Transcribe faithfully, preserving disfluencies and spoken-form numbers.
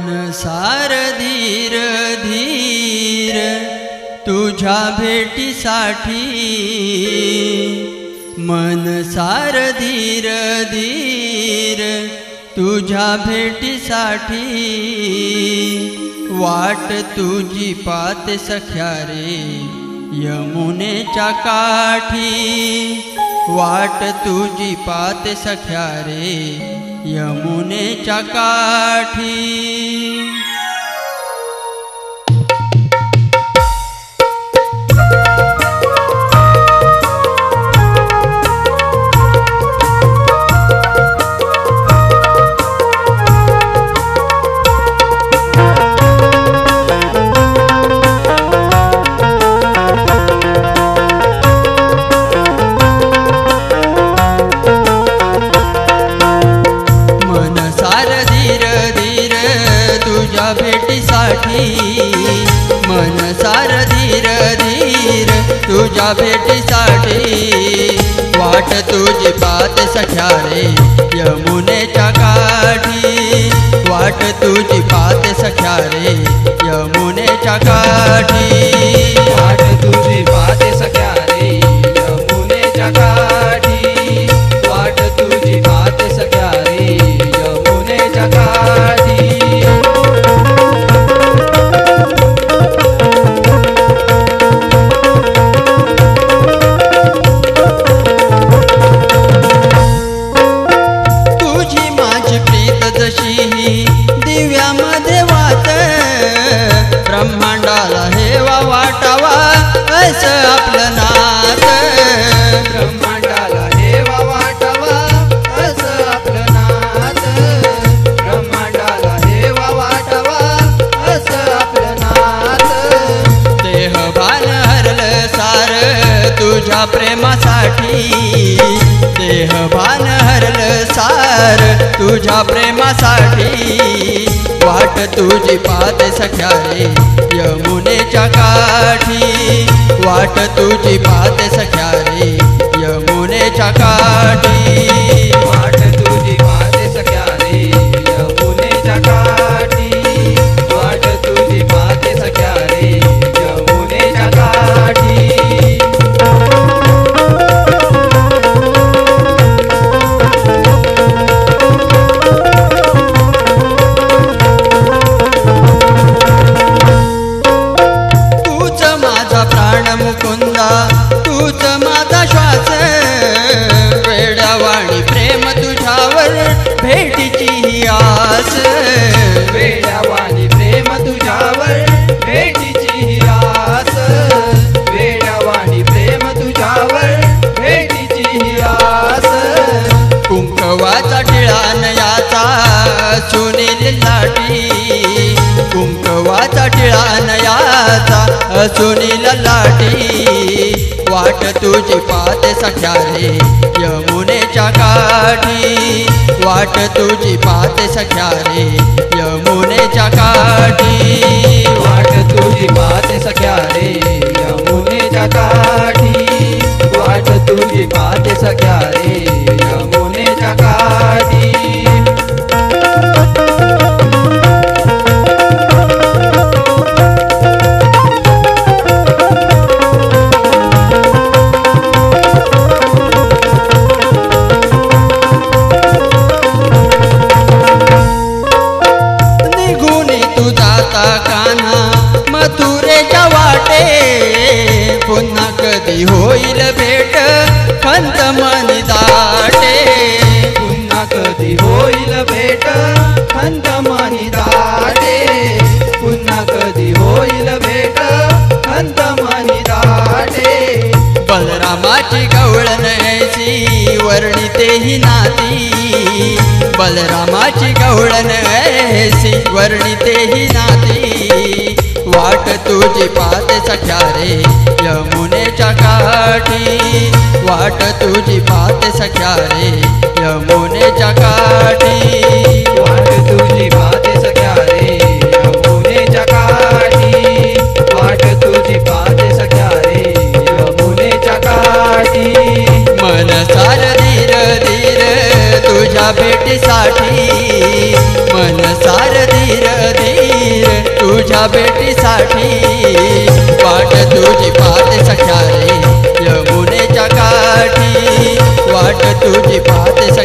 सार धीर धीर तुझ्या भेटीसाठी, मन सार धीर धीर तुझ्या भेटीसाठी, वाट तुझी पाहते सख्या रे यमुनेच्या काठी, वाट तुझी पाहते सख्या रे यमुनेच्या काठी। भेटीसाठी मन सार धीर धीर तुझ्या भेटीसाठी, वाट तुझी पाहते सख्या रे यमुनेच्या काठी, वाट तुझी पाहते सख्या रे यमुनेच्या काठी, वाट तुझी पाहते सख्या रे यमुनेच्या काठी, वाट तुझी पाहते सख्या रे यमुनेच्या काठी। दिव्यामध्ये वाट ब्रह्मांडाला हेवा वाटावा असं आपलं नात, ब्रह्मांडाला हेवा वाटावा असं आपलं नात, ब्रह्मांडाला हेवा वाटावा असं आपलं नात। देह भान हरलं सार तुझ्या प्रेमासाठी, देह भान हरलं सार तुझ्या प्रेमासाठी, वाट तुझी पाहते सख्या रे यमुनेच्या काठी, वाट तुझी पाहते सख्या रे यमुनेच्या काठी, वाट तुझी पाहते सख्या रे यमुनेच्या काठी, वाट तुझी पाहते सख्या रे यमुनेच्या काठी। मुकुंदा तूच माझा श्वास, वेड्यावाणी प्रेम तुझ्यावर भेटीची ही आस, वेड्यावाणी प्रेम तुझ्यावर भेटीची ही आस, वेड्यावाणी प्रेम तुझ्यावर भेटीची ही आस। कुंकवाचा टिळा नयाचा सुनील लाटी, कुंकवाचा टिळा नयाचा सुनील लाटी, वाट तुझी पाहते सख्या रे यमुनेच्या काठी, वाट तुझी पाहते सख्या रे यमुनेच्या काठी, वाट तुझी पाहते सख्या रे यमुनेच्या काठी, वाट तुझी पाहते सख्या रे यमुनेच्या काठी। मथुरेच्या वाटे पुन्हा कधी होईल भेट खंत मनी दाटे, पुन्हा कधी होईल भेट खंत मनी दाटे, पुन्हा कधी होईल भेट खंत मनी दाटे। बलरामाची गवळण ऐसी वर्णिते ही नाती, बलरामाची गवळण ऐसी वर्णिते ही नाती, वाट तुझी पाहते सख्या रे यमुनेच्या काठी, वाट तुझी पाहते सख्या रे यमुनेच्या काठी, वाट तुझी पाहते सख्या रे यमुनेच्या काठी, वाट तुझी पाहते सख्या रे यमुनेच्या काठी। मन सार धीर धीर तुझ्या तुझ्या भेटीसाठी मन सार धीर धीर तुझ्या भेटीसाठी वाट तुझी पाहते सख्या रे यमुनेच्या काठी वाट तुझी पाहते